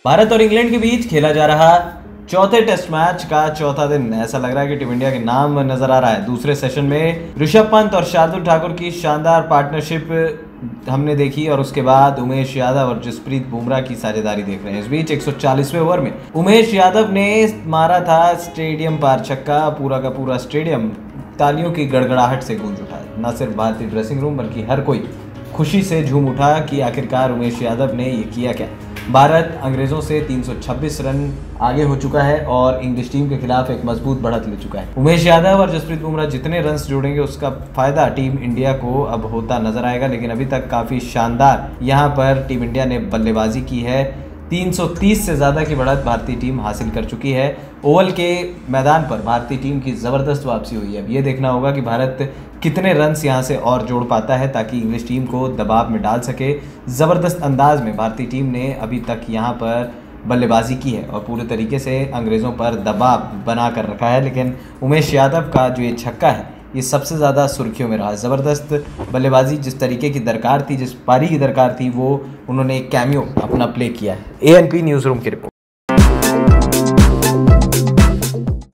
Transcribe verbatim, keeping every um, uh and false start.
भारत और इंग्लैंड के बीच खेला जा रहा चौथे टेस्ट मैच का चौथा दिन। ऐसा लग रहा है कि टीम इंडिया के नाम नजर आ रहा है। दूसरे सेशन में ऋषभ पंत और शार्दुल ठाकुर की शानदार पार्टनरशिप हमने देखी और उसके बाद उमेश यादव और जसप्रीत बुमराह की साझेदारी देख रहे हैं। इस बीच एक सौ चालीसवें ओवर में उमेश यादव ने मारा था स्टेडियम पार छक्का। पूरा का पूरा स्टेडियम तालियों की गड़गड़ाहट से गूंज उठा। न सिर्फ भारतीय ड्रेसिंग रूम बल्कि हर कोई खुशी से झूम उठा कि आखिरकार उमेश यादव ने ये किया क्या। भारत अंग्रेजों से तीन सौ छब्बीस रन आगे हो चुका है और इंग्लिश टीम के खिलाफ एक मजबूत बढ़त ले चुका है। उमेश यादव और जसप्रीत बुमराह जितने रन जोड़ेंगे उसका फायदा टीम इंडिया को अब होता नजर आएगा। लेकिन अभी तक काफी शानदार यहाँ पर टीम इंडिया ने बल्लेबाजी की है। तीन सौ तीस से ज़्यादा की बढ़त भारतीय टीम हासिल कर चुकी है। ओवल के मैदान पर भारतीय टीम की ज़बरदस्त वापसी हुई है। अब ये देखना होगा कि भारत कितने रन्स यहाँ से और जोड़ पाता है ताकि इंग्लिश टीम को दबाव में डाल सके। ज़बरदस्त अंदाज में भारतीय टीम ने अभी तक यहाँ पर बल्लेबाजी की है और पूरे तरीके से अंग्रेज़ों पर दबाव बना कर रखा है। लेकिन उमेश यादव का जो ये छक्का है ये सबसे ज़्यादा सुर्खियों में रहा। ज़बरदस्त बल्लेबाजी जिस तरीके की दरकार थी, जिस पारी की दरकार थी, वो उन्होंने एक कैमियो अपना प्ले किया है। A N P newsroom की रिपोर्ट।